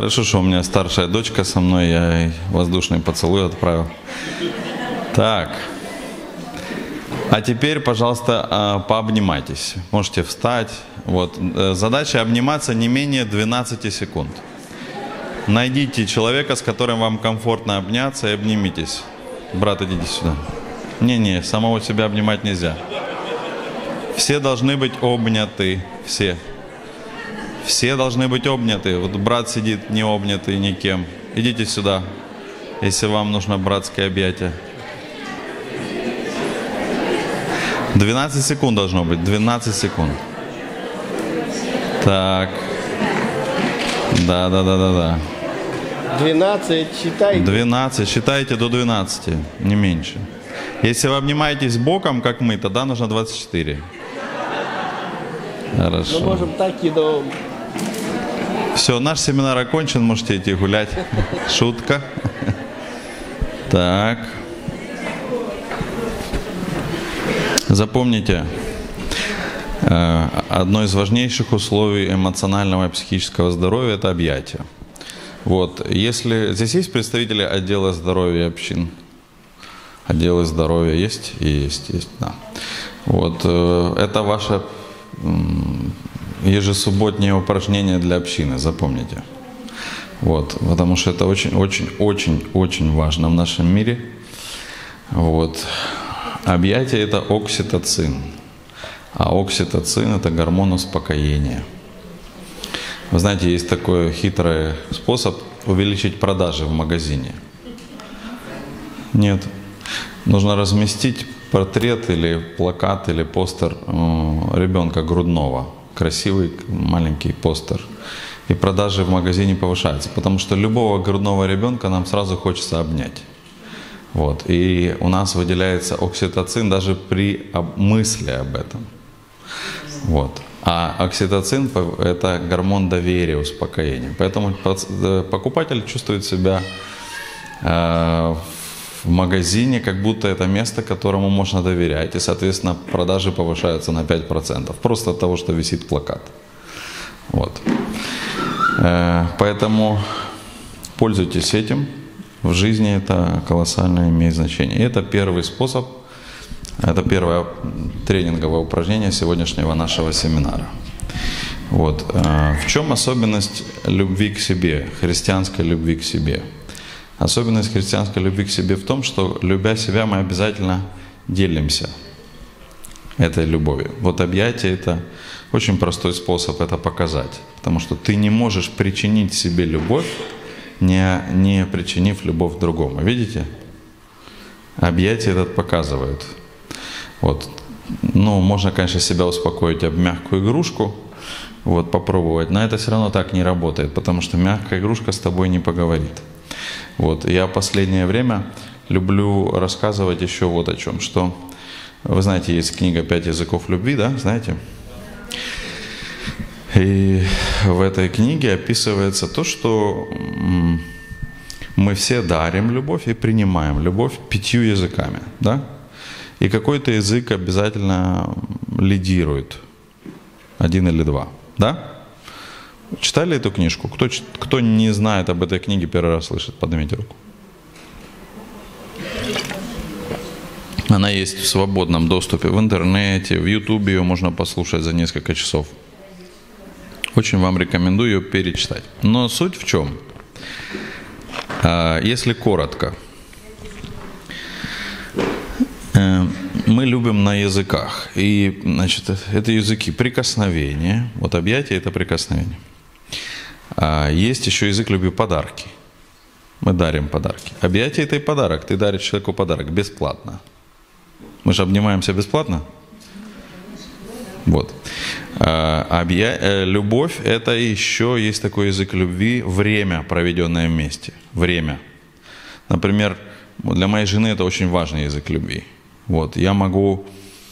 Хорошо, что у меня старшая дочка со мной, я ей воздушный поцелуй отправил. Так. А теперь, пожалуйста, пообнимайтесь. Можете встать. Вот. Задача обниматься не менее 12 секунд. Найдите человека, с которым вам комфортно обняться, и обнимитесь. Брат, идите сюда. Не, самого себя обнимать нельзя. Все должны быть обняты. Все. Все должны быть обняты. Вот брат сидит не обнятый никем. Идите сюда, если вам нужно братское объятие. 12 секунд должно быть. 12 секунд. Так. Да. 12, считайте. 12, считайте до 12, не меньше. Если вы обнимаетесь боком, как мы, тогда нужно 24. Хорошо. Мы можем так и до... Все, наш семинар окончен, можете идти гулять. Шутка. Так. Запомните, одно из важнейших условий эмоционального и психического здоровья – это объятия. Вот, если здесь есть представители отдела здоровья общин, отделы здоровья есть? Есть, да. Вот, это ваше ежесубботнее упражнение для общины, запомните. Вот, потому что это очень важно в нашем мире. Вот. Объятие – это окситоцин, а окситоцин – это гормон успокоения. Вы знаете, есть такой хитрый способ увеличить продажи в магазине. Нет. Нужно разместить портрет или плакат или постер ребенка грудного. Красивый маленький постер. И продажи в магазине повышаются, потому что любого грудного ребенка нам сразу хочется обнять. Вот. И у нас выделяется окситоцин даже при мысли об этом. Вот. А окситоцин – это гормон доверия, успокоения. Поэтому покупатель чувствует себя в магазине, как будто это место, которому можно доверять. И, соответственно, продажи повышаются на 5%. Просто от того, что висит плакат. Вот. Поэтому пользуйтесь этим. В жизни это колоссально имеет значение. И это первый способ. Это первое тренинговое упражнение сегодняшнего нашего семинара. Вот. В чем особенность любви к себе, христианской любви к себе? Особенность христианской любви к себе в том, что, любя себя, мы обязательно делимся этой любовью. Вот объятие – это очень простой способ это показать. Потому что ты не можешь причинить себе любовь, не причинив любовь другому. Видите? Объятия этот показывают. Вот. Ну, можно, конечно, себя успокоить об мягкую игрушку, вот, попробовать, но это все равно так не работает, потому что мягкая игрушка с тобой не поговорит. Вот. Я в последнее время люблю рассказывать еще вот о чем, что, вы знаете, есть книга «5 языков любви», да, знаете? И в этой книге описывается то, что мы все дарим любовь и принимаем любовь 5 языками, да? И какой-то язык обязательно лидирует, 1 или 2, да? Читали эту книжку? Кто не знает об этой книге, первый раз слышит, поднимите руку. Она есть в свободном доступе в интернете, в Ютубе ее можно послушать за несколько часов. Очень вам рекомендую ее перечитать. Но суть в чем? Если коротко, мы любим на языках. И, значит, это языки прикосновения. Вот объятие – это прикосновение. Есть еще язык любви – подарки. Мы дарим подарки. Объятие – это и подарок. Ты даришь человеку подарок бесплатно. Мы же обнимаемся бесплатно. Вот. Любовь – это еще есть такой язык любви – время, проведенное вместе. Время. Например, для моей жены это очень важный язык любви. Вот. Я могу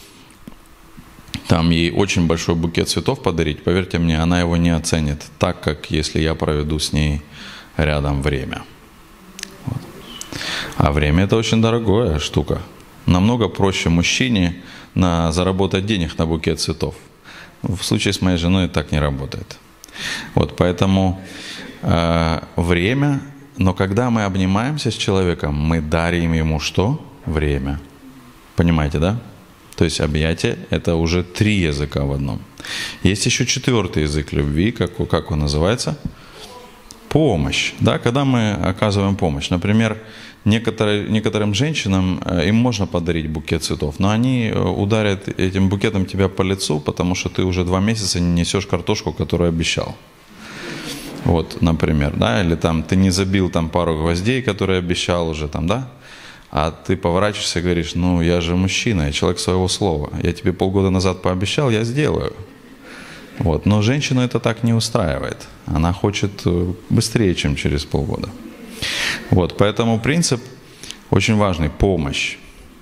там ей очень большой букет цветов подарить, поверьте мне, она его не оценит так, как если я проведу с ней рядом время. Вот. А время – это очень дорогая штука. Намного проще мужчине заработать денег на букет цветов. В случае с моей женой так не работает. Вот, поэтому время, но когда мы обнимаемся с человеком, мы дарим ему что? Время. Понимаете, да? То есть объятие – это уже 3 языка в одном. Есть еще 4-й язык любви, как он называется? Помощь. Да? Когда мы оказываем помощь. Например, некоторым женщинам им можно подарить букет цветов, но они ударят этим букетом тебя по лицу, потому что ты уже 2 месяца не несешь картошку, которую обещал. Вот, например, да, или там ты не забил там пару гвоздей, которые обещал уже там, да, а ты поворачиваешься и говоришь, ну, я же мужчина, я человек своего слова, я тебе полгода назад пообещал, я сделаю. Вот, но женщину это так не устраивает, она хочет быстрее, чем через полгода. Вот, поэтому принцип очень важный, помощь,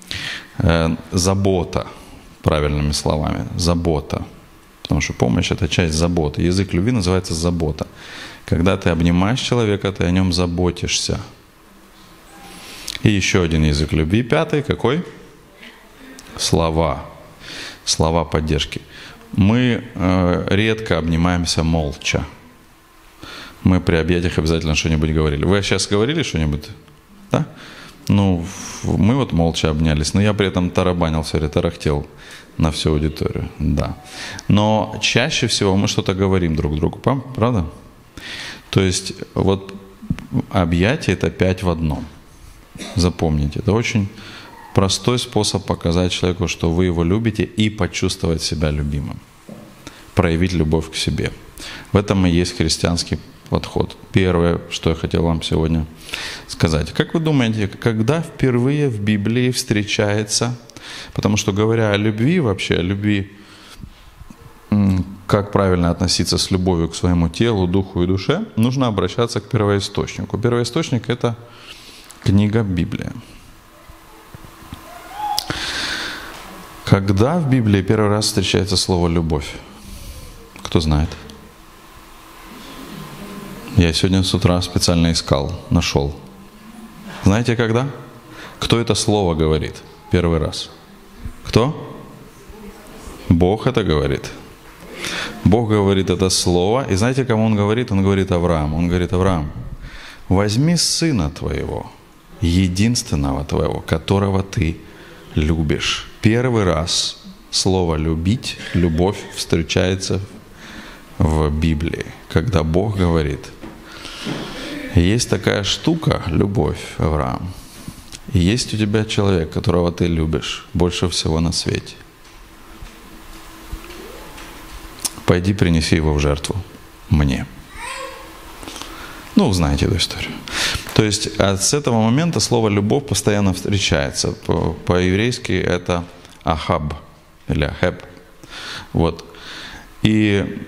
забота, правильными словами, забота. Потому что помощь – это часть заботы. Язык любви называется забота. Когда ты обнимаешь человека, ты о нем заботишься. И еще один язык любви, 5-й, какой? Слова. Слова поддержки. Мы редко обнимаемся молча. Мы при объятиях обязательно что-нибудь говорили. Вы сейчас говорили что-нибудь? Да? Ну, мы вот молча обнялись, но я при этом тарабанил все время, тарахтел на всю аудиторию, да. Но чаще всего мы что-то говорим друг другу, правда? То есть вот объятие – это 5 в одном. Запомните, это очень простой способ показать человеку, что вы его любите, и почувствовать себя любимым. Проявить любовь к себе. В этом и есть христианский подход. Первое, что я хотел вам сегодня сказать. Как вы думаете, когда впервые в Библии встречается, потому что говоря о любви, вообще о любви, как правильно относиться с любовью к своему телу, духу и душе, нужно обращаться к первоисточнику. Первоисточник – это книга Библия. Когда в Библии первый раз встречается слово «любовь»? Кто знает? Я сегодня с утра специально искал, нашел. Знаете, когда? Кто это слово говорит первый раз? Кто? Бог это говорит. Бог говорит это слово. И знаете, кому Он говорит? Он говорит Аврааму. Он говорит: Авраам, возьми сына твоего, единственного твоего, которого ты любишь. Первый раз слово «любить», «любовь» встречается в Библии, когда Бог говорит: есть такая штука, любовь, Авраам, и есть у тебя человек, которого ты любишь больше всего на свете. Пойди принеси его в жертву мне. Ну, знаете эту историю. То есть с этого момента слово «любовь» постоянно встречается. По-еврейски это «ахаб» или «ахеб». Вот. И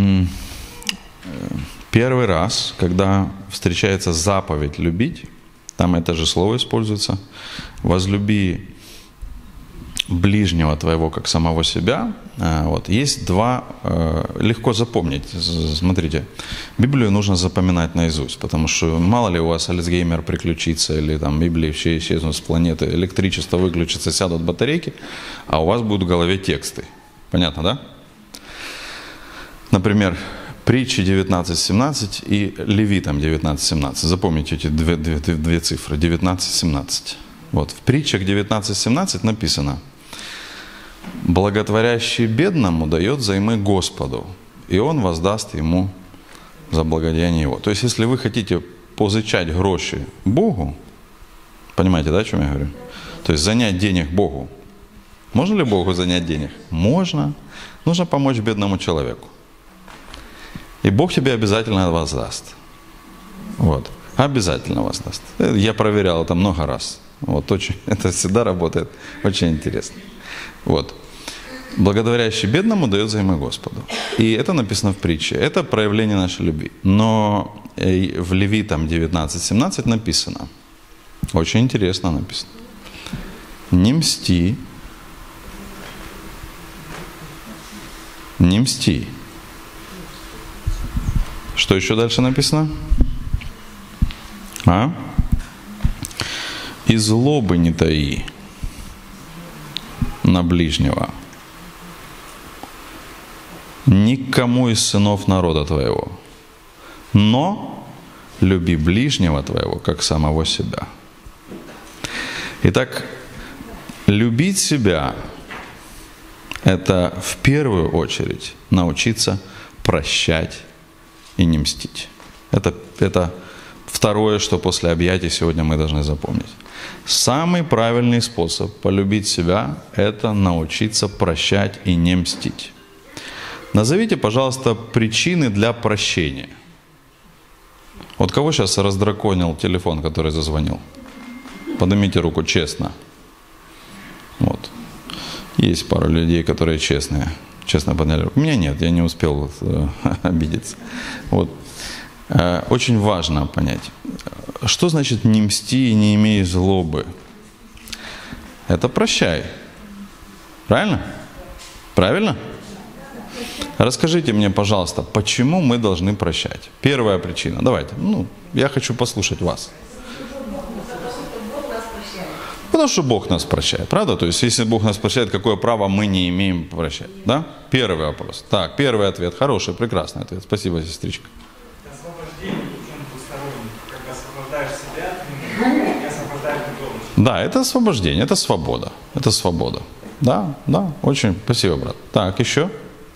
первый раз, когда встречается заповедь «любить», там это же слово используется: «возлюби ближнего твоего, как самого себя». Вот. Есть 2, легко запомнить. Смотрите, Библию нужно запоминать наизусть, потому что мало ли у вас Альцгеймер приключится, или там Библия все исчезнут с планеты, электричество выключится, сядут батарейки, а у вас будут в голове тексты. Понятно, да? Например, Притчи 19:17 и Левитам 19:17. Запомните эти две цифры, 19:17. Вот. В Притчах 19:17 написано: «Благотворящий бедному дает взаймы Господу, и Он воздаст ему за благодеяние его». То есть, если вы хотите позычать гроши Богу, понимаете, да, о чем я говорю? То есть, занять денег Богу. Можно ли Богу занять денег? Можно. Нужно помочь бедному человеку. И Бог тебе обязательно воздаст. Вот. Обязательно воздаст. Я проверял это много раз. Вот, это всегда работает. Очень интересно. Вот. Благотворящий бедному дает взаймы Господу. И это написано в притче. Это проявление нашей любви. Но в Левитам 19:17 написано. Очень интересно написано: не мсти. Не мсти. Что еще дальше написано? И злобы не таи на ближнего никому из сынов народа твоего, но люби ближнего твоего, как самого себя. Итак, любить себя – это в первую очередь научиться прощать и не мстить. Это второе, что после объятий сегодня мы должны запомнить. Самый правильный способ полюбить себя – это научиться прощать и не мстить. Назовите, пожалуйста, причины для прощения. Вот кого сейчас раздраконил телефон, который зазвонил? Поднимите руку, честно. Вот. Есть пару людей, которые честные. Честно подняли руку. У меня нет, я не успел обидеться. Вот. Очень важно понять, что значит не мсти и не имей злобы. Это прощай. Правильно? Правильно? Расскажите мне, пожалуйста, почему мы должны прощать? Первая причина. Давайте. Я хочу послушать вас. Потому что Бог нас прощает, правда? То есть, если Бог нас прощает, какое право мы не имеем прощать? Да? Первый вопрос. Так, первый ответ. Хороший, прекрасный ответ. Спасибо, сестричка. Освобождение, причем двустороннее. Когда освобождаешь себя, и освобождаешь другого. Да, это освобождение, это свобода. Это свобода. Да, очень. Спасибо, брат. Так, еще?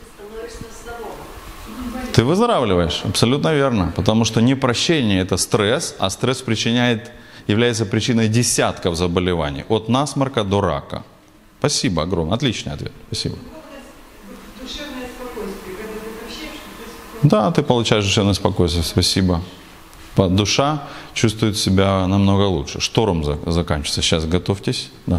Ты выздоравливаешь, абсолютно верно. Потому что непрощение – это стресс, а стресс является причиной десятков заболеваний. От насморка до рака. Спасибо огромное. Отличный ответ. Спасибо. Душевное спокойствие. Когда ты прощаешь, Да, ты получаешь душевное спокойствие. Спасибо. Душа чувствует себя намного лучше. Шторм заканчивается. Сейчас готовьтесь. Да.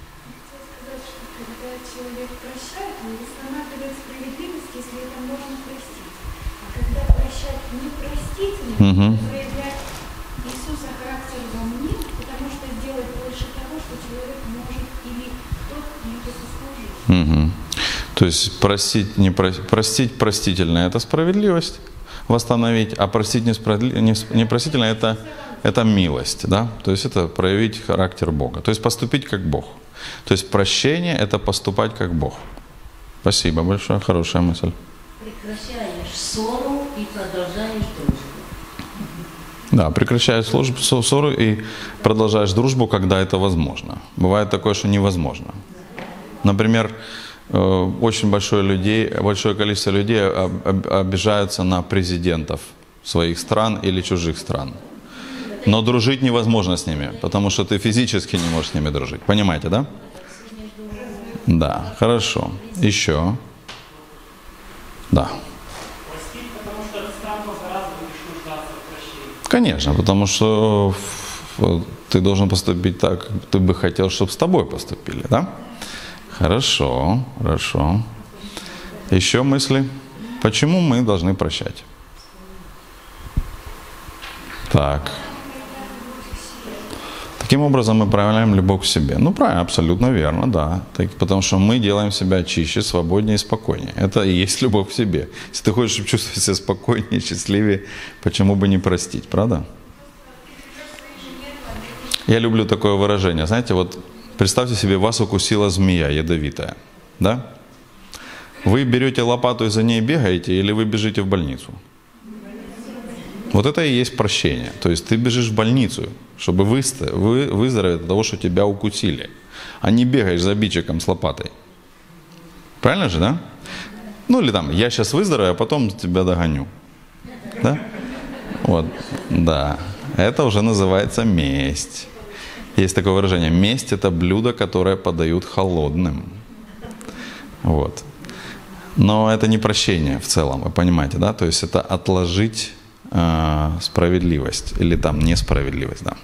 Угу. Иисуса характер во мне, потому что сделать больше того, что человек может или тот не заслужил. Угу. То есть простить простительное – это справедливость, восстановить, а простить непростительное – это милость, да? То есть это проявить характер Бога, то есть поступить как Бог. То есть прощение – это поступать как Бог. Спасибо большое, хорошая мысль. Прекращаешь ссору и продолжаешь дружбу. Да, прекращаешь ссору и продолжаешь дружбу, когда это возможно. Бывает такое, что невозможно. Например, очень большое количество людей обижаются на президентов своих стран или чужих стран. Но дружить невозможно с ними, потому что ты физически не можешь с ними дружить. Понимаете, да? Да, хорошо. Еще. Да. Конечно, потому что ты должен поступить так, как ты бы хотел, чтобы с тобой поступили, да? Хорошо, хорошо. Еще мысли? Почему мы должны прощать? Так. Таким образом мы проявляем любовь к себе. Правильно, абсолютно верно, да. Потому что мы делаем себя чище, свободнее и спокойнее. Это и есть любовь к себе. Если ты хочешь чувствовать себя спокойнее, счастливее, почему бы не простить, правда? Я люблю такое выражение. Знаете, вот представьте себе, вас укусила змея ядовитая, да? Вы берете лопату и за ней бегаете, или вы бежите в больницу? Вот это и есть прощение. То есть ты бежишь в больницу, чтобы выздороветь от того, что тебя укусили, а не бегаешь за бичиком с лопатой. Правильно же, да? Или там, я сейчас выздоровею, а потом тебя догоню. Да? Вот, да. Это уже называется месть. Есть такое выражение. Месть – это блюдо, которое подают холодным. Вот. Но это не прощение в целом, вы понимаете, да? То есть это отложить справедливость или там несправедливость, да.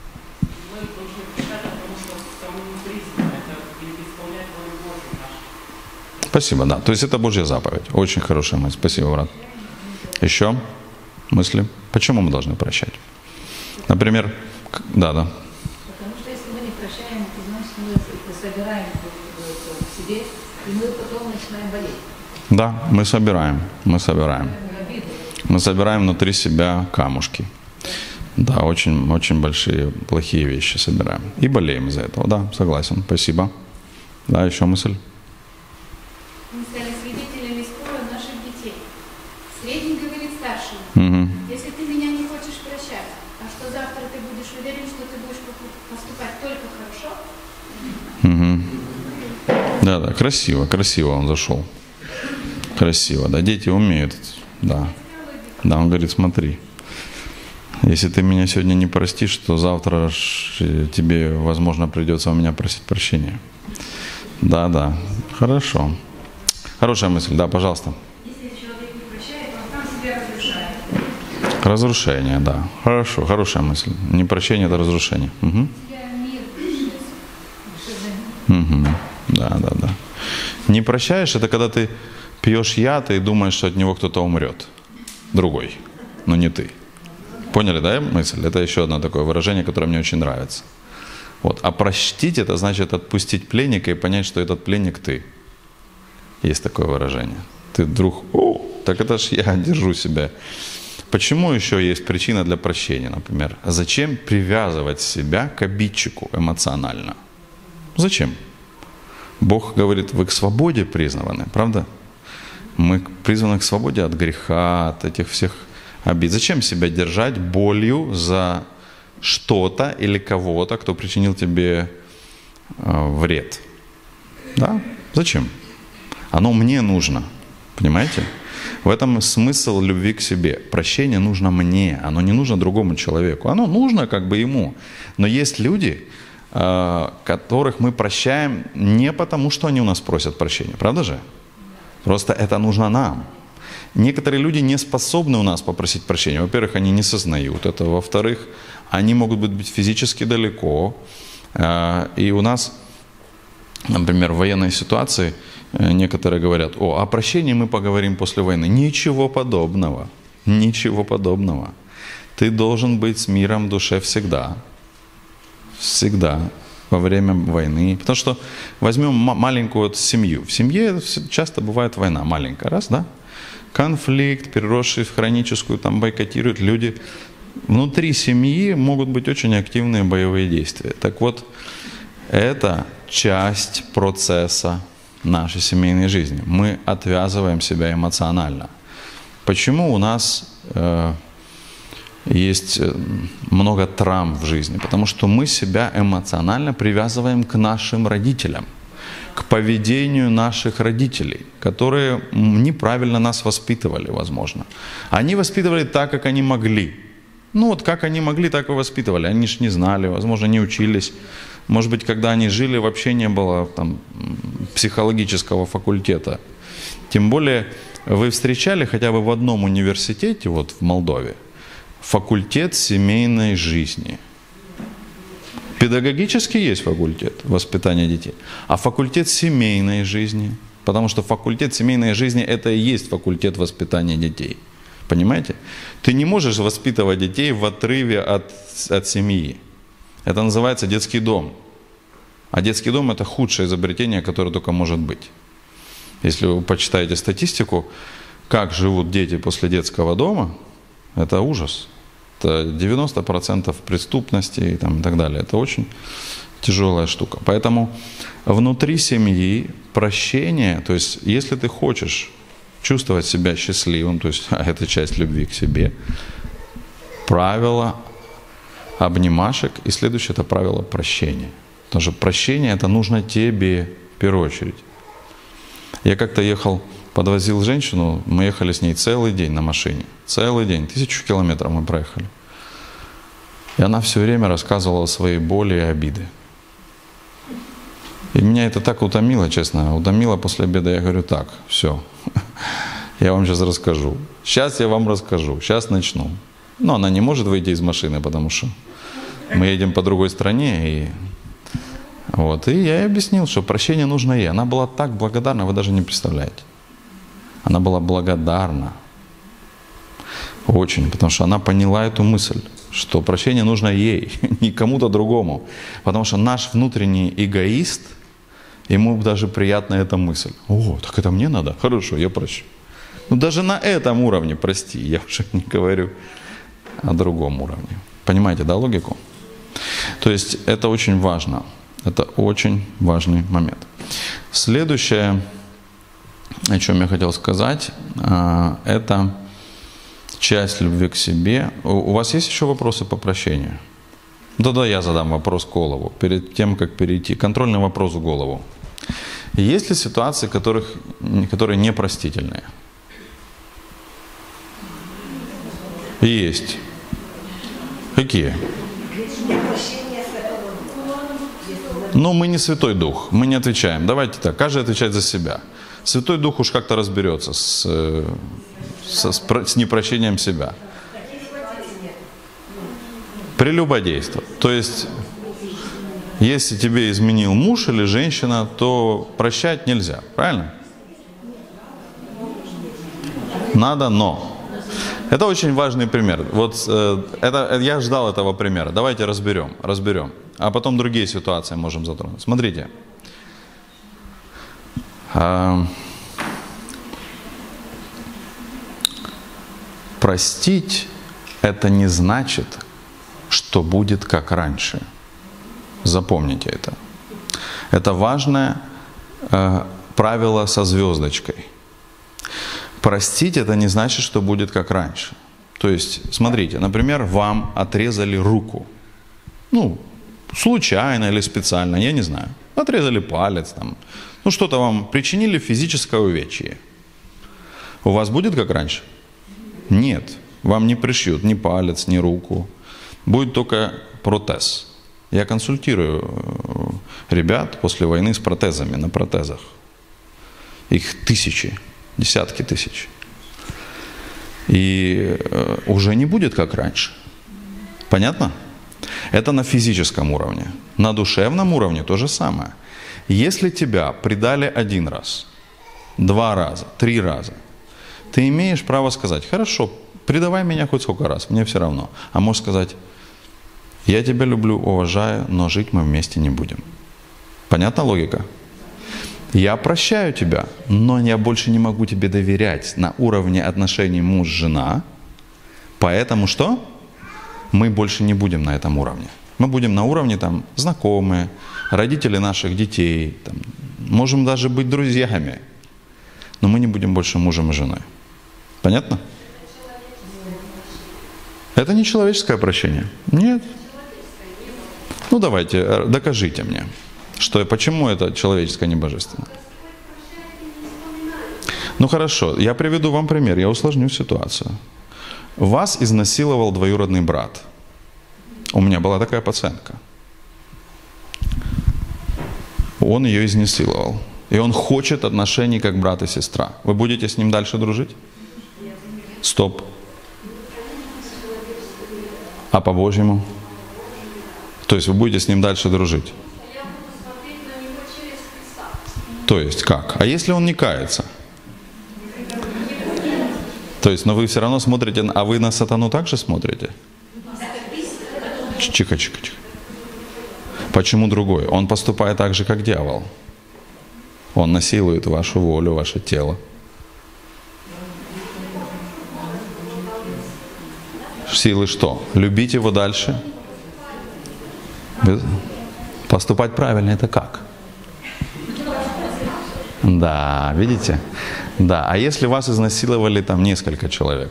Спасибо, да. То есть это Божья заповедь. Очень хорошая мысль. Спасибо, брат. Еще мысли? Почему мы должны прощать? Например, да. Потому что если мы не прощаем, то значит мы это собираем в себе, и мы потом начинаем болеть. Да, мы собираем. Мы собираем внутри себя камушки. Да, очень, очень большие, плохие вещи собираем. И болеем из-за этого. Да, согласен. Спасибо. Да, еще мысль. Мы стали свидетелями спора наших детей. Средний говорит старшему. Мгм. Если ты меня не хочешь прощать, а что завтра ты будешь уверен, что ты будешь поступать только хорошо, Мгм. Да, красиво, красиво он зашел. Красиво, да, дети умеют, да. Да, он говорит, смотри, если ты меня сегодня не простишь, то завтра тебе, возможно, придется у меня просить прощения. Да, хорошо. Хорошая мысль, да, пожалуйста. Если человек не прощает, он сам себя разрушает. Разрушение, да. Хорошо, хорошая мысль. Не прощение, это разрушение. Угу. я мир Угу. Да. Не прощаешь, это когда ты пьешь яд и думаешь, что от него кто-то умрет. Другой, но не ты. Поняли, да, мысль? Это еще одно такое выражение, которое мне очень нравится. Вот. А простить — это значит отпустить пленника и понять, что этот пленник ты. Есть такое выражение. Ты вдруг, так это ж я держу себя. Почему еще есть причина для прощения, например? Зачем привязывать себя к обидчику эмоционально? Зачем? Бог говорит, вы к свободе призваны, правда? Мы призваны к свободе от греха, от этих всех обид. Зачем себя держать болью за что-то или кого-то, кто причинил тебе вред? Да? Зачем? Оно мне нужно, понимаете? В этом смысл любви к себе. Прощение нужно мне, оно не нужно другому человеку. Оно нужно как бы ему. Но есть люди, которых мы прощаем не потому, что они у нас просят прощения, правда же? Просто это нужно нам. Некоторые люди не способны у нас попросить прощения. Во-первых, они не сознают этого. Во-вторых, они могут быть физически далеко. И у нас, например, в военной ситуации некоторые говорят, о прощении мы поговорим после войны. Ничего подобного. Ничего подобного. Ты должен быть с миром в душе всегда. Всегда. Во время войны. Потому что возьмем маленькую семью. В семье часто бывает война маленькая. Раз, да? Конфликт, переросший в хроническую, там бойкотируют люди. Внутри семьи могут быть очень активные боевые действия. Так вот, это часть процесса нашей семейной жизни. Мы отвязываем себя эмоционально. Почему у нас есть много травм в жизни? Потому что мы себя эмоционально привязываем к нашим родителям, к поведению наших родителей, которые неправильно нас воспитывали, возможно. Они воспитывали так, как они могли. Ну вот как они могли, так и воспитывали. Они ж не знали, возможно, не учились. Может быть, когда они жили, вообще не было там психологического факультета. Тем более, вы встречали хотя бы в одном университете, вот в Молдове, факультет семейной жизни. Педагогически есть факультет воспитания детей, а факультет семейной жизни, потому что факультет семейной жизни – это и есть факультет воспитания детей. Понимаете? Ты не можешь воспитывать детей в отрыве от семьи. Это называется детский дом. А детский дом – это худшее изобретение, которое только может быть. Если вы почитаете статистику, как живут дети после детского дома, это ужас. Это 90% преступности и так далее. Это очень тяжелая штука. Поэтому внутри семьи прощение, то есть если ты хочешь чувствовать себя счастливым, то есть это часть любви к себе, правило обнимашек, и следующее – это правило прощения. Потому что прощение – это нужно тебе в первую очередь. Я как-то подвозил женщину, мы ехали с ней целый день на машине. Целый день, 1000 километров мы проехали. И она все время рассказывала о своей боли и обиды. И меня это так утомило, честно. Утомило после обеда. Я говорю, так, все, я вам сейчас расскажу. Сейчас я вам расскажу, сейчас начну. Но она не может выйти из машины, потому что мы едем по другой стране. И я ей объяснил, что прощение нужно ей. Она была так благодарна, вы даже не представляете. Она была благодарна. Очень, потому что она поняла эту мысль, что прощение нужно ей, не кому-то другому. Потому что наш внутренний эгоист, ему даже приятна эта мысль. О, так это мне надо? Хорошо, я прощу. Ну даже на этом уровне прости, я уже не говорю о другом уровне. Понимаете, да, логику? То есть это очень важно. Это очень важный момент. Следующее, о чем я хотел сказать, это часть любви к себе. У вас есть еще вопросы по прощению? Да, я задам вопрос в голову, перед тем, как перейти. Контрольный вопрос в голову. Есть ли ситуации, которые непростительные? Есть. Какие? Но мы не Святой Дух, мы не отвечаем. Давайте так, каждый отвечает за себя. Святой Дух уж как-то разберется с непрощением себя. Прелюбодейство. То есть, если тебе изменил муж или женщина, то прощать нельзя. Правильно? Надо, но. Это очень важный пример. Вот я ждал этого примера. Давайте разберем. А потом другие ситуации можем затронуть. Смотрите. Простить – это не значит, что будет как раньше. Запомните это. Это важное правило со звездочкой. Простить – это не значит, что будет как раньше. То есть, смотрите, например, вам отрезали руку. Случайно или специально, я не знаю. Отрезали палец, что-то вам причинили физическое увечье. У вас будет как раньше? Нет. Вам не пришьют ни палец, ни руку. Будет только протез. Я консультирую ребят после войны с протезами, на протезах. Их тысячи, десятки тысяч. И уже не будет как раньше. Понятно? Это на физическом уровне. На душевном уровне то же самое. Если тебя предали 1 раз, 2 раза, 3 раза, ты имеешь право сказать: хорошо, предавай меня хоть сколько раз, мне все равно. А можешь сказать: я тебя люблю, уважаю, но жить мы вместе не будем. Понятна логика? Я прощаю тебя, но я больше не могу тебе доверять на уровне отношений муж-жена. Поэтому что? Мы больше не будем на этом уровне. Мы будем на уровне знакомые, родители наших детей, можем даже быть друзьями. Но мы не будем больше мужем и женой. Понятно? Это не человеческое прощение? Нет. Давайте, докажите мне, почему это человеческое, не божественное. Хорошо, я приведу вам пример, я усложню ситуацию. Вас изнасиловал двоюродный брат. У меня была такая пациентка. Он ее изнасиловал. И он хочет отношений как брат и сестра. Вы будете с ним дальше дружить? Стоп. А по-божьему? То есть вы будете с ним дальше дружить? То есть как? А если он не кается? То есть, но вы все равно смотрите, а вы на сатану также смотрите? Тихо. Почему другой? Он поступает так же, как дьявол. Он насилует вашу волю, ваше тело. Силы что? Любить его дальше? Поступать правильно — это как? Да, видите? Да, а если вас изнасиловали несколько человек?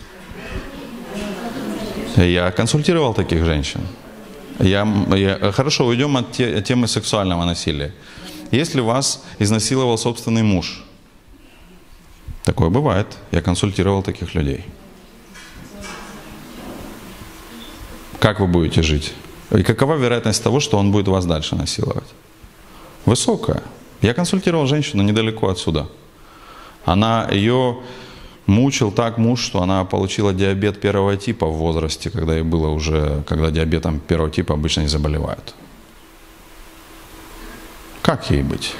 Я консультировал таких женщин. Хорошо, уйдем от темы сексуального насилия. Если вас изнасиловал собственный муж, такое бывает, я консультировал таких людей. Как вы будете жить? И какова вероятность того, что он будет вас дальше насиловать? Высокая. Я консультировал женщину недалеко отсюда. Ее мучил так муж, что она получила диабет 1 типа в возрасте, когда ей было уже, когда диабетом 1 типа обычно не заболевают. Как ей быть?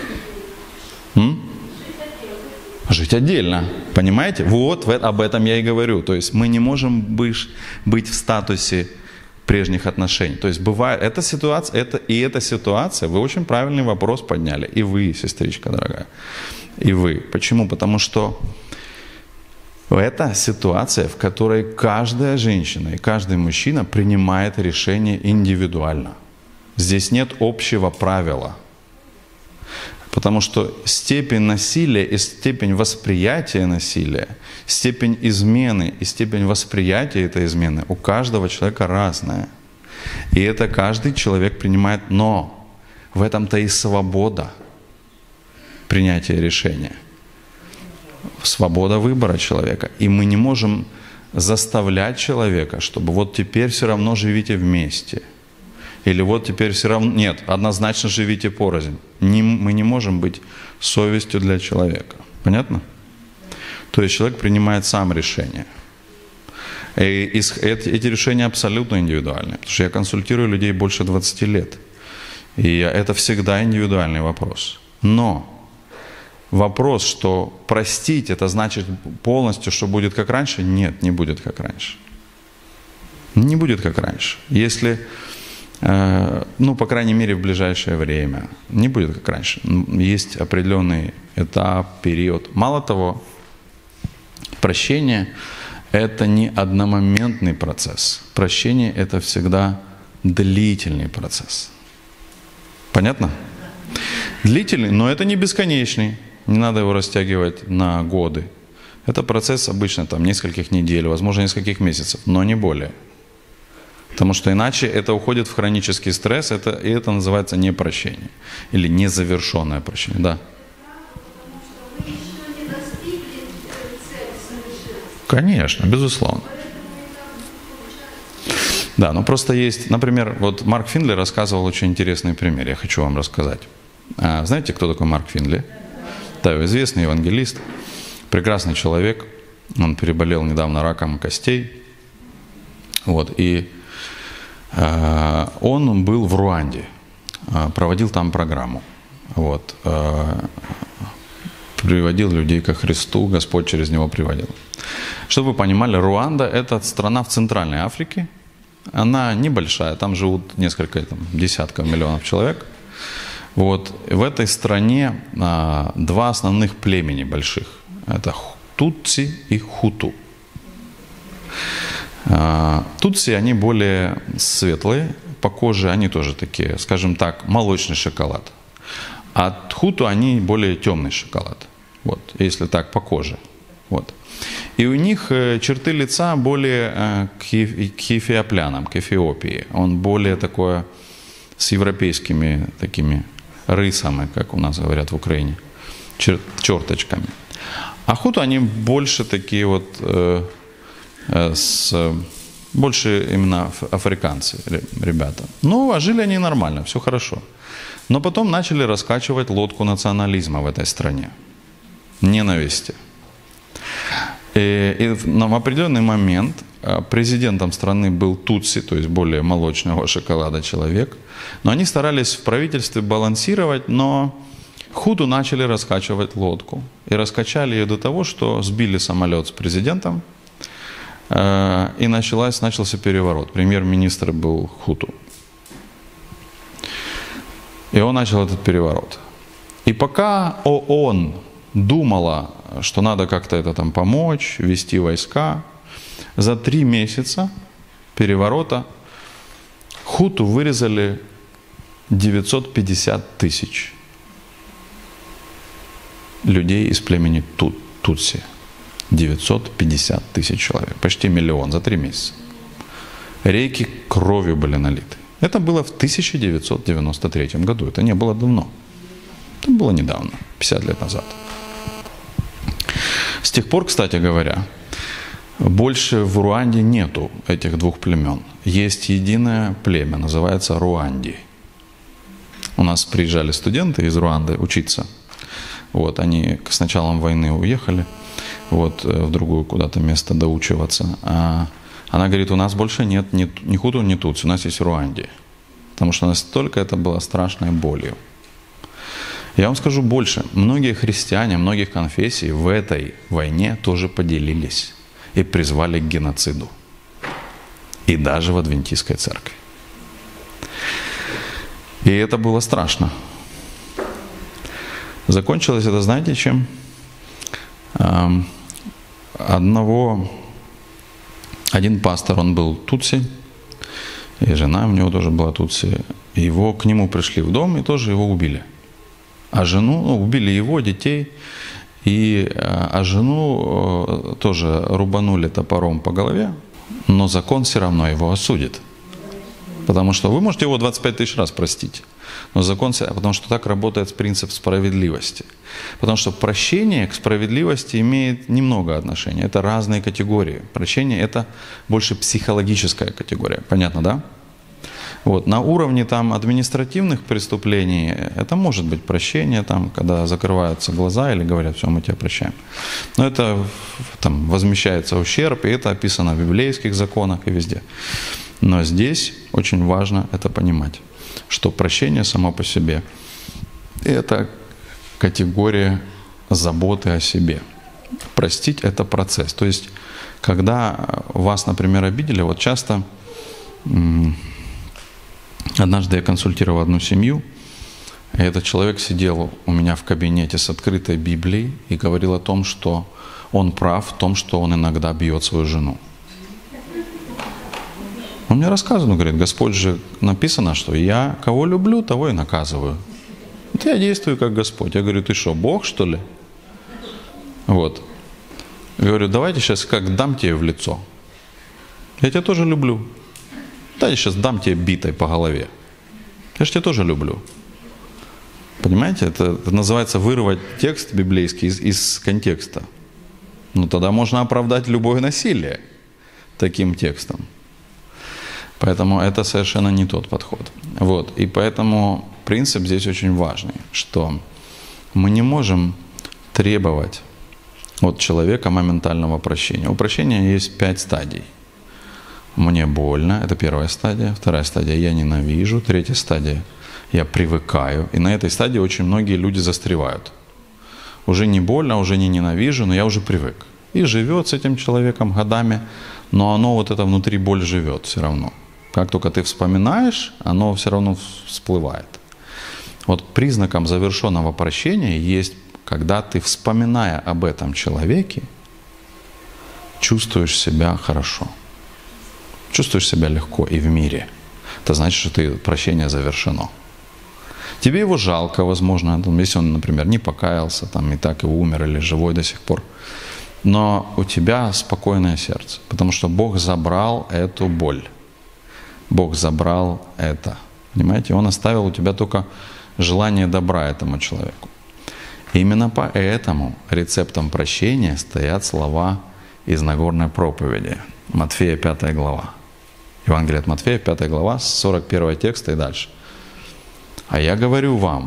Жить отдельно. Понимаете? Об этом я и говорю. То есть мы не можем быть в статусе прежних отношений. То есть бывает, эта ситуация, вы очень правильный вопрос подняли. И вы, сестричка дорогая. И вы. Почему? Потому что это ситуация, в которой каждая женщина и каждый мужчина принимает решение индивидуально. Здесь нет общего правила. Потому что степень насилия и степень восприятия насилия, степень измены и степень восприятия этой измены у каждого человека разная. И это каждый человек принимает, но в этом-то и свобода принятия решения. Свобода выбора человека. И мы не можем заставлять человека, чтобы вот теперь все равно живите вместе. Или вот теперь все равно... Нет, однозначно живите порознь. Мы не можем быть совестью для человека. Понятно? То есть человек принимает сам решение. И эти решения абсолютно индивидуальные. Потому что я консультирую людей больше 20 лет. И это всегда индивидуальный вопрос. Но вопрос, что простить, это значит полностью, что будет как раньше? Нет, не будет как раньше. Не будет как раньше. Если, по крайней мере, в ближайшее время, не будет как раньше. Есть определенный этап, период. Мало того, прощение – это не одномоментный процесс. Прощение – это всегда длительный процесс. Понятно? Длительный, но это не бесконечный. Не надо его растягивать на годы. Это процесс обычно там нескольких недель, возможно, нескольких месяцев, но не более. Потому что иначе это уходит в хронический стресс, и это называется непрощение. Или незавершенное прощение. Да. Конечно, безусловно. Да, но просто есть, например, вот Марк Финли рассказывал очень интересный пример, я хочу вам рассказать. Знаете, кто такой Марк Финли? Да, известный евангелист, прекрасный человек. Он переболел недавно раком костей. Вот, и он был в Руанде, проводил там программу. Вот, приводил людей ко Христу, Господь через него приводил. Чтобы вы понимали, Руанда – это страна в Центральной Африке. Она небольшая, там живут несколько десятков миллионов человек. Вот. В этой стране два основных племени больших. Это Тутси и Хуту. Тутси, они более светлые, по коже они тоже такие, скажем так, молочный шоколад. А Хуту, они более темный шоколад. Вот, если так, по коже. Вот. И у них черты лица более к эфиоплянам, к Эфиопии. Он более такое с европейскими такими рысами, как у нас говорят в Украине, черточками. А Хуту, они больше такие вот, больше именно африканцы, ребята. Ну, а жили они нормально, все хорошо. Но потом начали раскачивать лодку национализма в этой стране. Ненависти. И в определенный момент президентом страны был Тутси, то есть более молочного шоколада человек. Но они старались в правительстве балансировать, но Хуту начали раскачивать лодку. И раскачали ее до того, что сбили самолет с президентом, и начался переворот. Премьер-министр был Хуту. И он начал этот переворот. И пока ООН думала, что надо как-то это там помочь, вести войска, за 3 месяца переворота Хуту вырезали 950 тысяч людей из племени Тутси. 950 тысяч человек, почти миллион за 3 месяца. Реки кровью были налиты. Это было в 1993 году, это не было давно. Это было недавно, 50 лет назад. С тех пор, кстати говоря, больше в Руанде нету этих двух племен. Есть единое племя, называется Руанди. У нас приезжали студенты из Руанды учиться. Вот, они с началом войны уехали вот, в другое куда-то место доучиваться. А она говорит, у нас больше нет ни Хуту, ни Тутси, у нас есть Руанди. Потому что настолько это было страшной болью. Я вам скажу больше. Многие христиане, многих конфессий в этой войне тоже поделились и призвали к геноциду. И даже в Адвентистской церкви. И это было страшно. Закончилось это, знаете, чем? Один пастор, он был Тутси, и жена у него тоже была Тутси. К нему пришли в дом и тоже его убили. А жену, убили его, детей, а жену тоже рубанули топором по голове, но закон все равно его осудит. Потому что вы можете его 25 тысяч раз простить, но закон, потому что так работает принцип справедливости. Потому что прощение к справедливости имеет немного отношения. Это разные категории. Прощение — это больше психологическая категория. Понятно, да? Вот. На уровне там административных преступлений это может быть прощение, там, когда закрываются глаза или говорят: все, мы тебя прощаем. Но это там возмещается ущерб, и это описано в библейских законах и везде. Но здесь очень важно это понимать, что прощение само по себе — это категория заботы о себе. Простить — это процесс. То есть, когда вас, например, обидели, вот часто, однажды я консультировал одну семью, и этот человек сидел у меня в кабинете с открытой Библией и говорил о том, что он прав в том, что он иногда бьет свою жену. Он мне рассказывает, говорит: Господь же написано, что я кого люблю, того и наказываю. Вот я действую как Господь. Я говорю: ты что, Бог, что ли? Вот. Я говорю: давайте сейчас как дам тебе в лицо. Я тебя тоже люблю. Давайте сейчас дам тебе битой по голове. Я же тебя тоже люблю. Понимаете, это называется вырвать текст библейский из контекста. Ну тогда можно оправдать любое насилие таким текстом. Поэтому это совершенно не тот подход. Вот. И поэтому принцип здесь очень важный, что мы не можем требовать от человека моментального прощения. У прощения есть 5 стадий. Мне больно, это первая стадия. Вторая стадия — я ненавижу. Третья стадия — я привыкаю. И на этой стадии очень многие люди застревают. Уже не больно, уже не ненавижу, но я уже привык. И живет с этим человеком годами, но оно вот это внутри боль живет все равно. Как только ты вспоминаешь, оно все равно всплывает. Вот признаком завершенного прощения есть, когда ты, вспоминая об этом человеке, чувствуешь себя хорошо. Чувствуешь себя легко и в мире. Это значит, что прощение завершено. Тебе его жалко, возможно, если он, например, не покаялся, там, и так и умер, или живой до сих пор. Но у тебя спокойное сердце, потому что Бог забрал эту боль. Бог забрал это. Понимаете? Он оставил у тебя только желание добра этому человеку. И именно поэтому рецептом прощения стоят слова из Нагорной проповеди. Матфея 5 глава. Евангелие от Матфея 5 глава, с 41 текста и дальше. «А я говорю вам,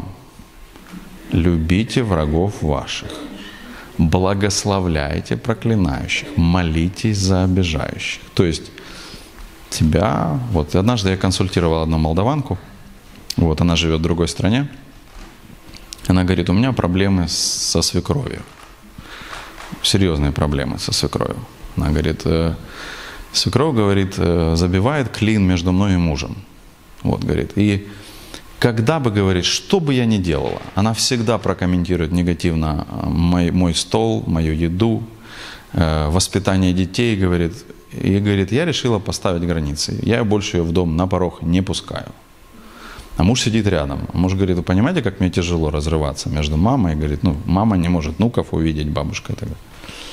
любите врагов ваших, благословляйте проклинающих, молитесь за обижающих». То есть тебя... Вот однажды я консультировал одну молдаванку, вот она живет в другой стране. Она говорит: у меня проблемы со свекровью. Серьезные проблемы со свекровью. Она говорит: свекровь, говорит, забивает клин между мной и мужем. Вот, говорит. И когда бы, говорит, что бы я ни делала, она всегда прокомментирует негативно мой стол, мою еду, воспитание детей, говорит. И говорит: я решила поставить границы. Я больше ее в дом на порог не пускаю. А муж сидит рядом. Муж говорит: вы понимаете, как мне тяжело разрываться между мамой? И говорит: ну, мама не может внуков увидеть, бабушка и так далее.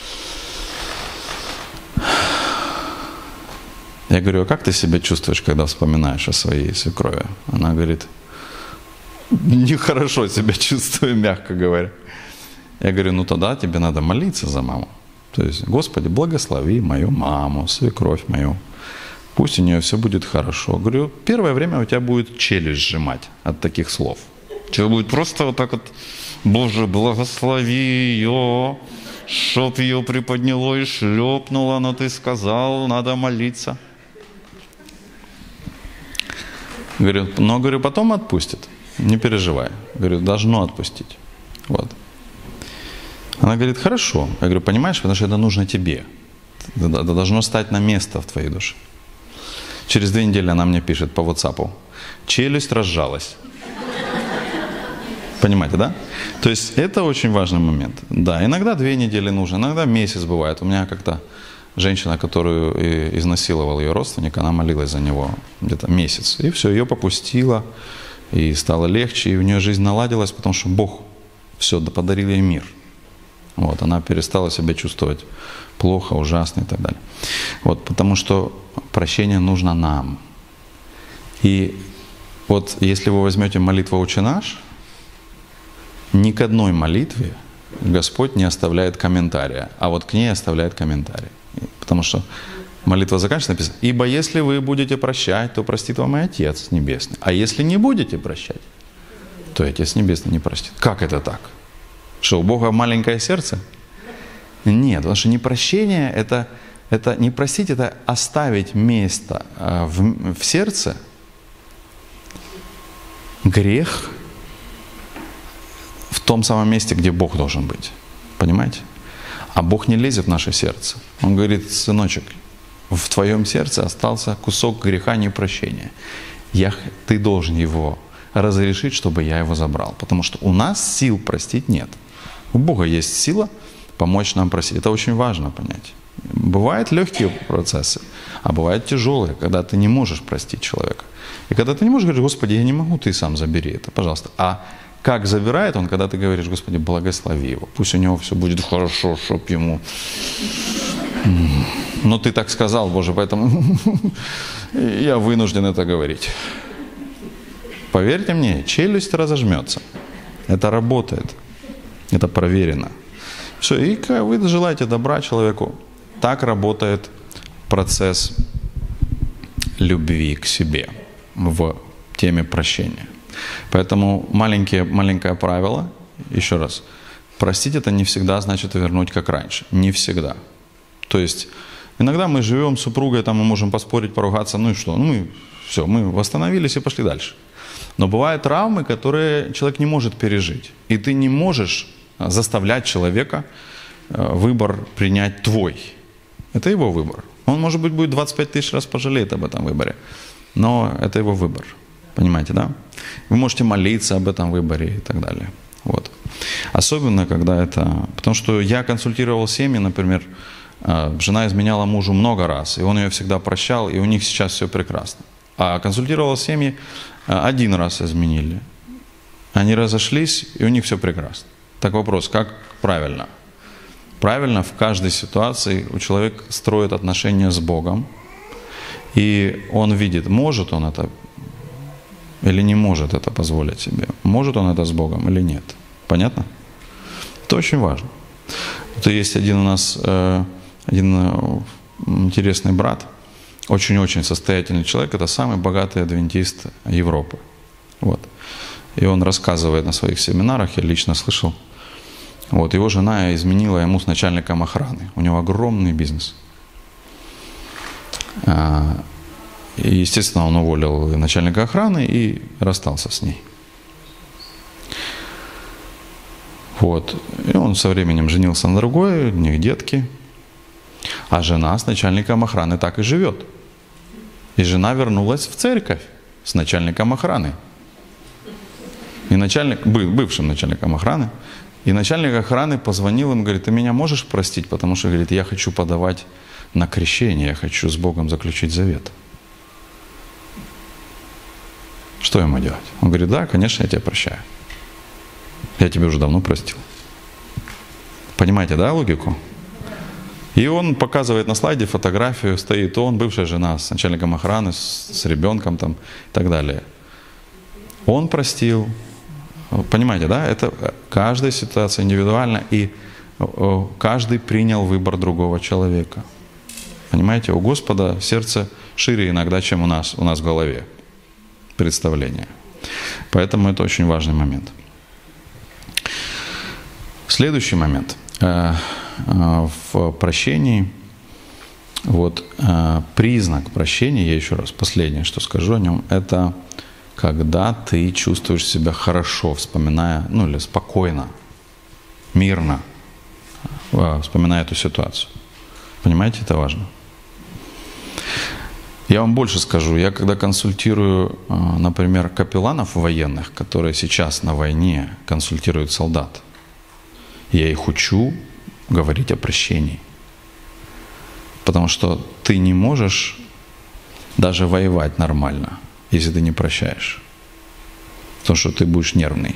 Я говорю: а как ты себя чувствуешь, когда вспоминаешь о своей свекрови? Она говорит: нехорошо себя чувствую, мягко говоря. Я говорю: ну тогда тебе надо молиться за маму. То есть: Господи, благослови мою маму, свекровь мою. Пусть у нее все будет хорошо. Говорю: первое время у тебя будет челюсть сжимать от таких слов. Человек будет просто вот так вот: Боже, благослови ее, чтоб ее приподняло и шлепнуло, но ты сказал, надо молиться. Говорю: но, говорю, потом отпустит. Не переживай. Говорю: должно отпустить. Вот. Она говорит: хорошо. Я говорю: понимаешь, потому что это нужно тебе. Это должно стать на место в твоей душе. Через 2 недели она мне пишет по WhatsApp: челюсть разжалась. Понимаете, да? То есть это очень важный момент. Да, иногда 2 недели нужно, иногда месяц бывает. У меня как-то женщина, которую изнасиловал ее родственник, она молилась за него где-то месяц. И все, ее попустила. и стало легче, и у нее жизнь наладилась, потому что Бог все подарил ей мир. Вот, она перестала себя чувствовать плохо, ужасно и так далее. Вот, потому что прощение нужно нам. И вот если вы возьмете молитву «Отче наш», ни к одной молитве Господь не оставляет комментария, а вот к ней оставляет комментарий. Потому что молитва заканчивается, написано: «Ибо если вы будете прощать, то простит вам и Отец Небесный. А если не будете прощать, то Отец Небесный не простит». Как это так? Что, у Бога маленькое сердце? Нет, потому что непрощение – это не простить, это оставить место в сердце, грех в том самом месте, где Бог должен быть. Понимаете? А Бог не лезет в наше сердце. Он говорит: сыночек, в твоем сердце остался кусок греха непрощения. Ты должен его разрешить, чтобы я его забрал. Потому что у нас сил простить нет. У Бога есть сила помочь нам простить. Это очень важно понять. Бывают легкие процессы, а бывают тяжелые, когда ты не можешь простить человека. И когда ты не можешь говорить: Господи, я не могу, ты сам забери это, пожалуйста. А как забирает он, когда ты говоришь: Господи, благослови его, пусть у него все будет хорошо, чтоб ему... Но ты так сказал, Боже, поэтому я вынужден это говорить. Поверьте мне, челюсть разожмется. Это работает. Это проверено. Все, и вы желаете добра человеку. Так работает процесс любви к себе в теме прощения. Поэтому маленькое правило, еще раз, простить это не всегда значит вернуть как раньше. Не всегда. То есть иногда мы живем с супругой, там мы можем поспорить, поругаться, ну и что? Ну мы восстановились и пошли дальше. Но бывают травмы, которые человек не может пережить. И ты не можешь заставлять человека выбор принять твой. Это его выбор. Он, может быть, будет 25 тысяч раз пожалеет об этом выборе. Но это его выбор. Понимаете, да? Вы можете молиться об этом выборе и так далее. Вот. Особенно, когда это... Потому что я консультировал семьи, например, жена изменяла мужу много раз, и он ее всегда прощал, и у них сейчас все прекрасно. А консультировал семьи, один раз изменили. Они разошлись, и у них все прекрасно. Так вопрос, как правильно? Правильно в каждой ситуации у человека строит отношения с Богом, и он видит, может он это или не может это позволить себе. Может он это с Богом или нет. Понятно? Это очень важно. Вот есть один у нас один интересный брат, очень-очень состоятельный человек, это самый богатый адвентист Европы. Вот. И он рассказывает на своих семинарах, я лично слышал, вот, его жена изменила ему с начальником охраны. У него огромный бизнес. И, естественно, он уволил начальника охраны и расстался с ней. Вот. И он со временем женился на другой, у них детки. А жена с начальником охраны так и живет. И жена вернулась в церковь с начальником охраны. И бывшим начальником охраны. И начальник охраны позвонил им, говорит: ты меня можешь простить? Потому что, говорит, я хочу подавать на крещение, я хочу с Богом заключить завет. Что ему делать? Он говорит: да, конечно, я тебя прощаю. Я тебя уже давно простил. Понимаете, да, логику? И он показывает на слайде фотографию, стоит он, бывшая жена с начальником охраны, с ребенком там и так далее. Он простил. Понимаете, да? Это каждая ситуация индивидуальна, и каждый принял выбор другого человека. Понимаете, у Господа сердце шире иногда, чем у нас в голове. Представление. Поэтому это очень важный момент. Следующий момент. В прощении, вот признак прощения, я еще раз последнее, что скажу о нем, это когда ты чувствуешь себя хорошо, вспоминая, или спокойно, мирно, вспоминая эту ситуацию. Понимаете, это важно. Я вам больше скажу. Я когда консультирую, например, капелланов военных, которые сейчас на войне консультируют солдат, я их учу говорить о прощении. Потому что ты не можешь даже воевать нормально, если ты не прощаешь. потому что ты будешь нервный.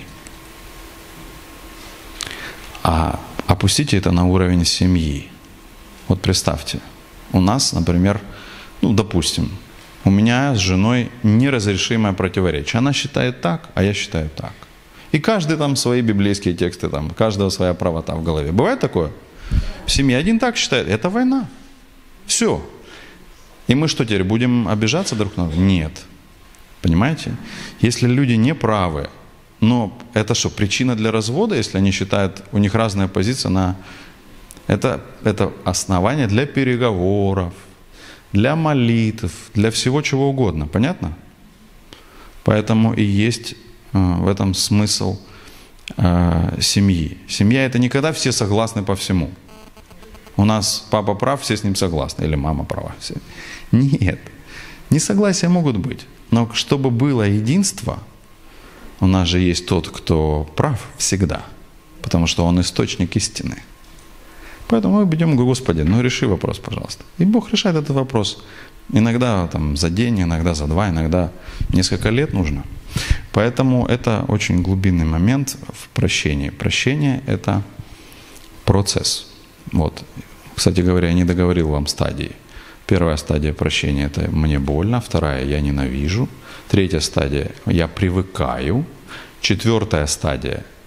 А опустите это на уровень семьи. Вот представьте, у нас, например, допустим, у меня с женой неразрешимое противоречие. Она считает так, а я считаю так. И каждый там свои библейские тексты, там, каждого своя правота в голове. Бывает такое? В семье один так считает. Это война. Все. И мы что теперь, будем обижаться друг на друга? Нет. Понимаете? Если люди не правы, но это что, причина для развода, если они считают, у них разная позиция на... Это основание для переговоров, для молитв, для всего чего угодно. Понятно? Поэтому и есть в этом смысл семьи. Семья — это не когда все согласны по всему. У нас папа прав, все с ним согласны, или мама права. Все. Нет. Несогласия могут быть. Но чтобы было единство, у нас же есть тот, кто прав всегда, потому что он источник истины. Поэтому мы идем к Господи, реши вопрос, пожалуйста. И Бог решает этот вопрос. Иногда там за день, иногда за два, иногда несколько лет нужно. Поэтому это очень глубинный момент в прощении. Прощение — это процесс. Вот. Кстати говоря, я не договорил вам стадии. Первая стадия прощения — это «мне больно», вторая — «я ненавижу», третья стадия — «я привыкаю», четвертая стадия —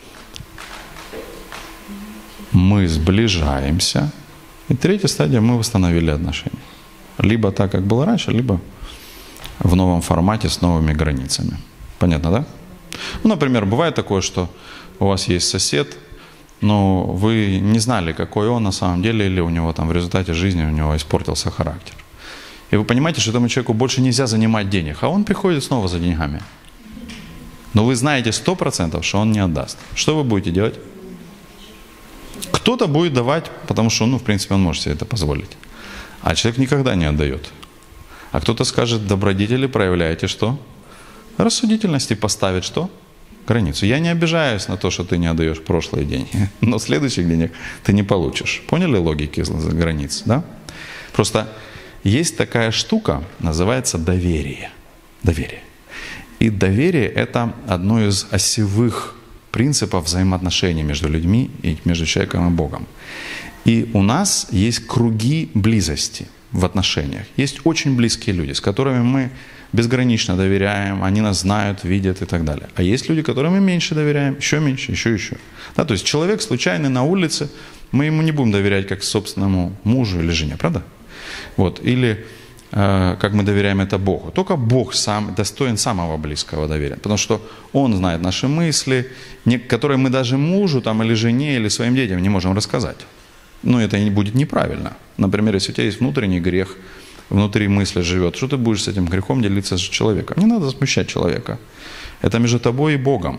«мы сближаемся», и третья стадия — «мы восстановили отношения». Либо так, как было раньше, либо в новом формате с новыми границами. Понятно, да? Например, бывает такое, что у вас есть сосед, но вы не знали, какой он на самом деле, или у него там в результате жизни у него испортился характер. И вы понимаете, что этому человеку больше нельзя занимать денег, а он приходит снова за деньгами. Но вы знаете 100%, что он не отдаст. Что вы будете делать? Кто-то будет давать, потому что, в принципе, он может себе это позволить. А человек никогда не отдает. А кто-то скажет: добродетели проявляете что? Рассудительность, и поставит что? Границу. Я не обижаюсь на то, что ты не отдаешь прошлые деньги, но следующих денег ты не получишь. Поняли логики границ, да? Просто есть такая штука, называется доверие. Доверие. И доверие — это одно из осевых принципов взаимоотношений между людьми и между человеком и Богом. И у нас есть круги близости в отношениях. Есть очень близкие люди, с которыми мы безгранично доверяем, они нас знают, видят и так далее. А есть люди, которым мы меньше доверяем, еще меньше, еще. Да, то есть человек случайный на улице, мы ему не будем доверять как собственному мужу или жене, правда? Вот. Или как мы доверяем это Богу. Только Бог сам достоин самого близкого доверия, потому что Он знает наши мысли, которые мы даже мужу там, или жене, или своим детям не можем рассказать. Но это будет неправильно. Например, если у тебя есть внутренний грех, внутри мысли живет, что ты будешь с этим грехом делиться с человеком? Не надо смущать человека. Это между тобой и Богом.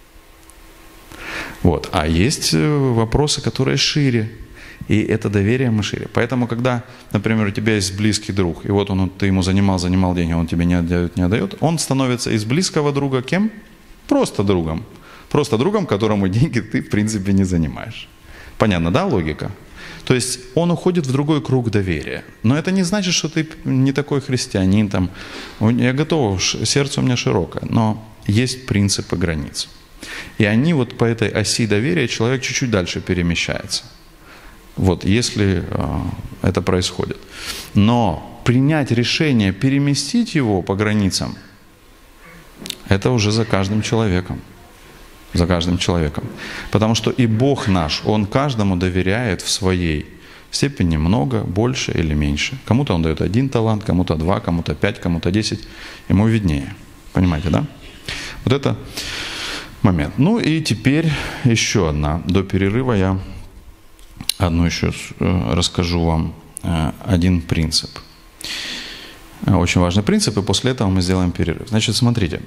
Вот. А есть вопросы, которые шире. И это доверие мы шире. Поэтому, когда, например, у тебя есть близкий друг, и вот ты ему занимал деньги, он тебе не отдает, он становится из близкого друга кем? Просто другом. Просто другом, которому деньги ты, в принципе, не занимаешь. Понятно, да, логика? То есть он уходит в другой круг доверия. Но это не значит, что ты не такой христианин. Там. Я готов, сердце у меня широкое. Но есть принципы границ. И они вот по этой оси доверия человек чуть-чуть дальше перемещается. Вот, если это происходит. Но принять решение переместить его по границам, это уже за каждым человеком. За каждым человеком. Потому что и Бог наш, Он каждому доверяет в своей степени много, больше или меньше. Кому-то Он дает 1 талант, кому-то 2, кому-то 5, кому-то 10. Ему виднее. Понимаете, да? Вот это момент. Ну и теперь еще одна. До перерыва я одну еще расскажу вам один принцип. Очень важный принцип, и после этого мы сделаем перерыв. Значит, смотрите.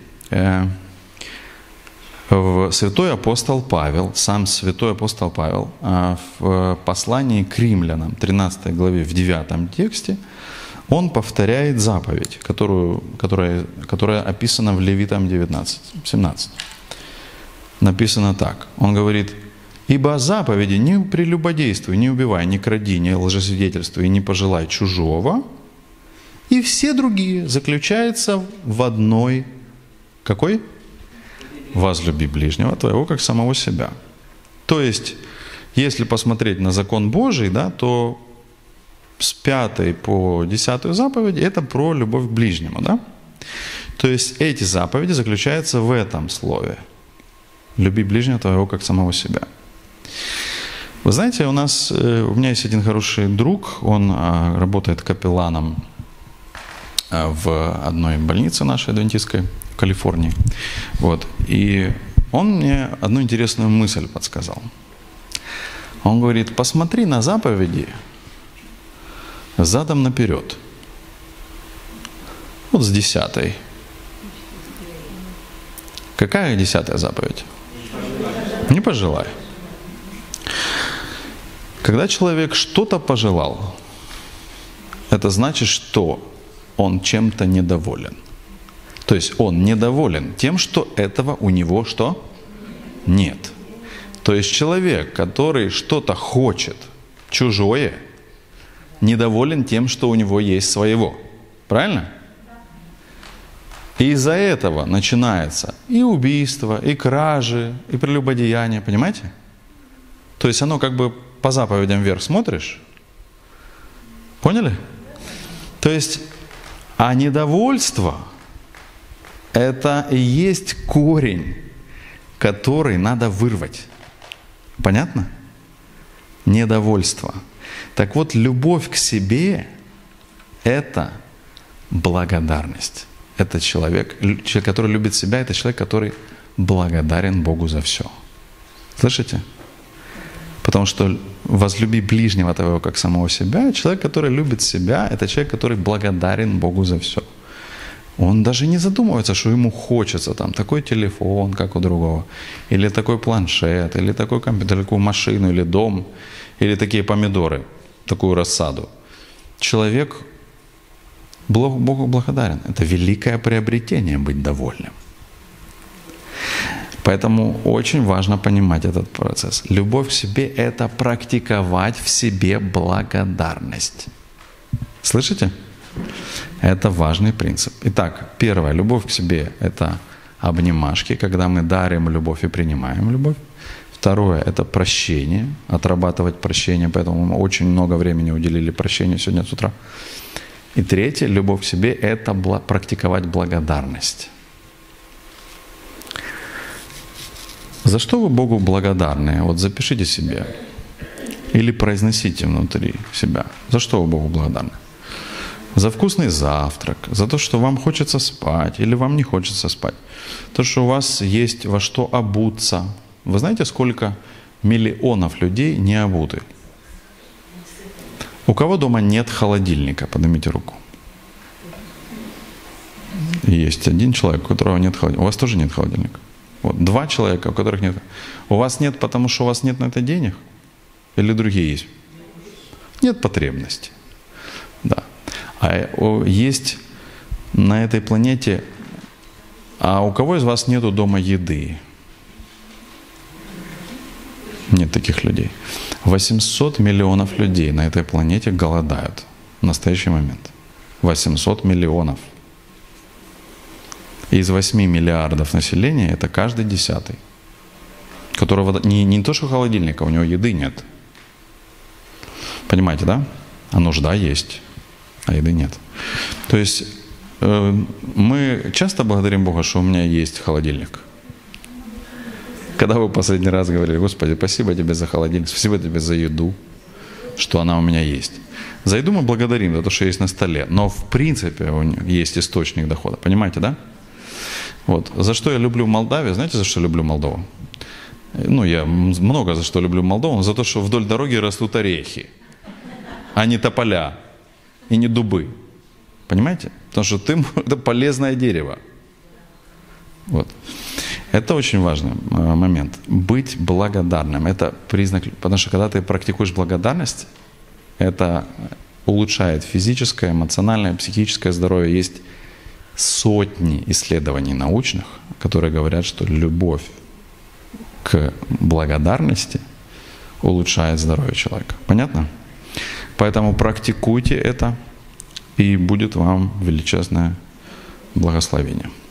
Святой апостол Павел, сам святой апостол Павел, в послании к римлянам, 13 главе, в 9 тексте, он повторяет заповедь, которая описана в Левитам 19:17. Написано так. Он говорит: «Ибо заповеди: не прелюбодействуй, не убивай, не кради, не лжесвидетельствуй, не пожелай чужого, и все другие заключаются в одной». Какой? возлюби ближнего твоего, как самого себя. То есть, если посмотреть на закон Божий, да, то с 5 по 10 заповеди это про любовь к ближнему. Да? То есть эти заповеди заключаются в этом слове. Люби ближнего твоего, как самого себя. Вы знаете, у меня есть один хороший друг, он работает капелланом в одной больнице нашей адвентистской в Калифорнии. Вот. И он мне одну интересную мысль подсказал. Он говорит, посмотри на заповеди задом наперед. Вот с 10. Какая 10 заповедь? Не пожелай. Когда человек что-то пожелал, это значит, что он чем-то недоволен. То есть он недоволен тем, что этого у него что? Нет. То есть человек, который что-то хочет чужое, недоволен тем, что у него есть своего. Правильно? И из-за этого начинается и убийство, и кражи, и прелюбодеяние. Понимаете? То есть оно как бы по заповедям вверх смотришь. Поняли? То есть, а недовольство – это и есть корень, который надо вырвать. Понятно? Недовольство. Так вот, любовь к себе – это благодарность. Это человек, который любит себя, это человек, который благодарен Богу за все. Слышите? Потому что возлюби ближнего твоего, как самого себя. Человек, который любит себя, это человек, который благодарен Богу за все. Он даже не задумывается, что ему хочется там такой телефон, как у другого, или такой планшет, или такой компьютер, или такую машину, или дом, или такие помидоры, такую рассаду. Человек Богу благодарен. Это великое приобретение быть довольным. Поэтому очень важно понимать этот процесс. Любовь к себе – это практиковать в себе благодарность. Слышите? Это важный принцип. Итак, первое. Любовь к себе – это обнимашки, когда мы дарим любовь и принимаем любовь. Второе – это прощение, отрабатывать прощение. Поэтому мы очень много времени уделили прощению сегодня с утра. И третье – любовь к себе – это практиковать благодарность. За что вы Богу благодарны? Вот запишите себе. Или произносите внутри себя. За что вы Богу благодарны? За вкусный завтрак, за то, что вам хочется спать или вам не хочется спать. То, что у вас есть во что обуться. Вы знаете, сколько миллионов людей не обуты? У кого дома нет холодильника? Поднимите руку. Есть один человек, у которого нет холодильника. У вас тоже нет холодильника? Вот, 2 человека, у которых нет. У вас нет, потому что у вас нет на это денег? Или другие есть? Нет потребности. Да. А есть на этой планете... А у кого из вас нету дома еды? Нет таких людей. 800 миллионов людей на этой планете голодают в настоящий момент. 800 миллионов. Из 8 миллиардов населения это каждый 10-й, которого не то что холодильника, у него еды нет. Понимаете, да? А нужда есть, а еды нет. То есть мы часто благодарим Бога, что у меня есть холодильник. Когда вы последний раз говорили: Господи, спасибо тебе за холодильник, спасибо тебе за еду, что она у меня есть. За еду мы благодарим за то, что есть на столе, но в принципе есть источник дохода. Понимаете, да? Вот. За что я люблю Молдавию? Знаете, за что люблю Молдову? Ну, я много за что люблю Молдову, но за то, что вдоль дороги растут орехи, а не тополя и не дубы. Понимаете? Потому что это полезное дерево. Вот. Это очень важный момент. Быть благодарным – это признак, потому что когда ты практикуешь благодарность, это улучшает физическое, эмоциональное, психическое здоровье. Есть сотни исследований научных, которые говорят, что любовь к благодарности улучшает здоровье человека. Понятно? Поэтому практикуйте это, и будет вам величезное благословение.